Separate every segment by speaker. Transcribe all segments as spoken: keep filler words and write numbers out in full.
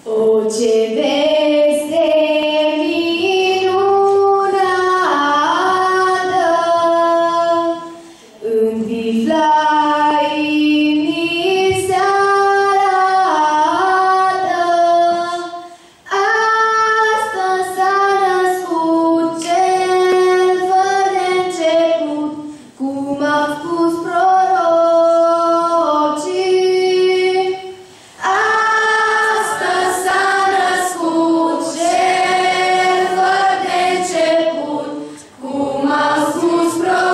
Speaker 1: O, ce veste minunată, în Viflai mi se arată. Astăzi s-a născut cel fără de început, cum au spus prorocii. Astăzi s-a născut cel fără de început, cum au spus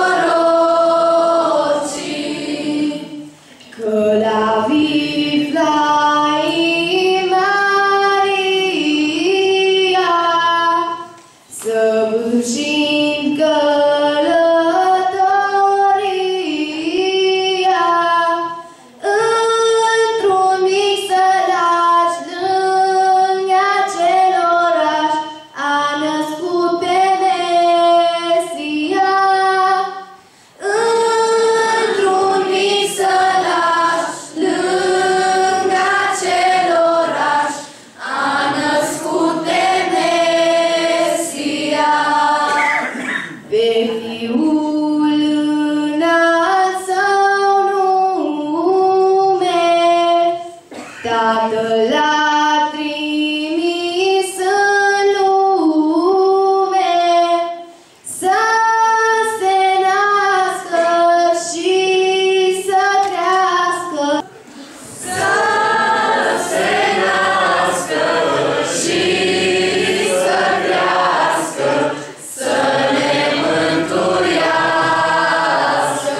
Speaker 1: prorocii, că la Viflai Maria, săvârșind călătoria, într-un mic sălaș lângă acel oraș, a născut pe Mesia. Într-un mic sălaș lângă acel oraș, a născut pe Mesia. Pe Fiul înalt său nume, Tatăl l-a trimis în lume, să se nască și să crească. Să se nască și să crească, să ne mântuiască.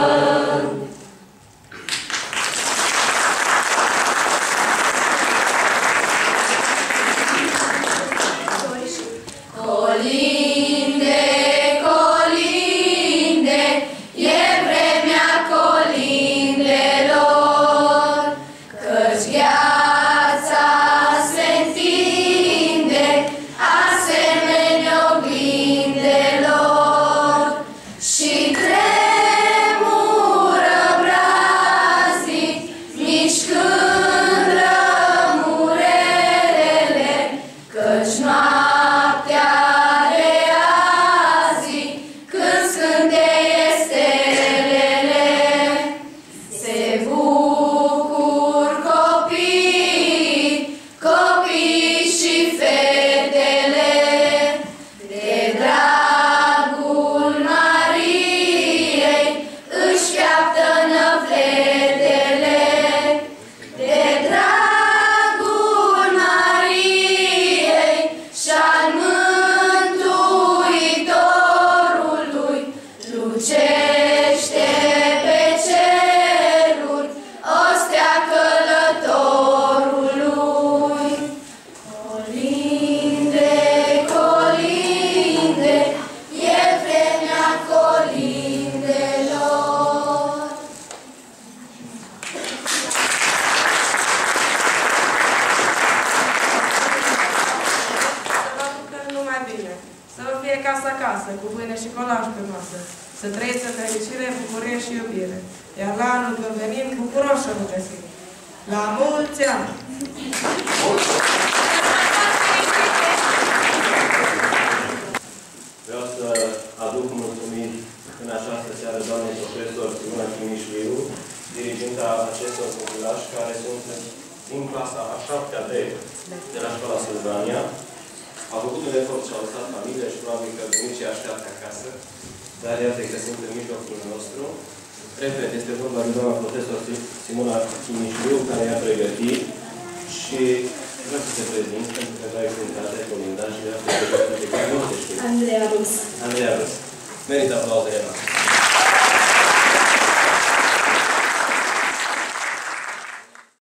Speaker 1: Colinde, colinde, e vremea colindelor, căci viața se întinde asemenea oglindelor și tremură braznic, mișcând rămurelele, căci noaptea de azi, când scânteie stelele, se bucur copiii, copiii și fetele, de dragul Mariei își fiaptă năvletele. De dragul Mariei și-al Mântuitorului, lucește pe ceruri ostea călătorului. Colinde, colinde, e vremea colindelor.
Speaker 2: Să vă bucurăm numai bine, să vă fie casă acasă, cu pâine și colaj pe masă, să trăiți în fericire, bucurie și iubire, iar la anul când venim, bucuroși să vă găsim. La mulți ani!
Speaker 3: Vreau să aduc mulțumiri în această seară doamnei profesor Simona Chimișliu, diriginta acestor copilași care sunt din clasa a șaptea D de la școala Sâlvania. A făcut un efort și a lăsat familie și probabil că bunicii așteaptă acasă, dar iată că sunt în mijlocul nostru. Repet, este vorba de doamna profesor Simona Chimișliu, care i-a pregătit și vreau să te prezint, pentru că ai cântat, Colinda, și vreau să te prezint pe care nu te știi.
Speaker 1: Andreea Rus.
Speaker 3: Andreea Rus. Merită aplauze, Ema.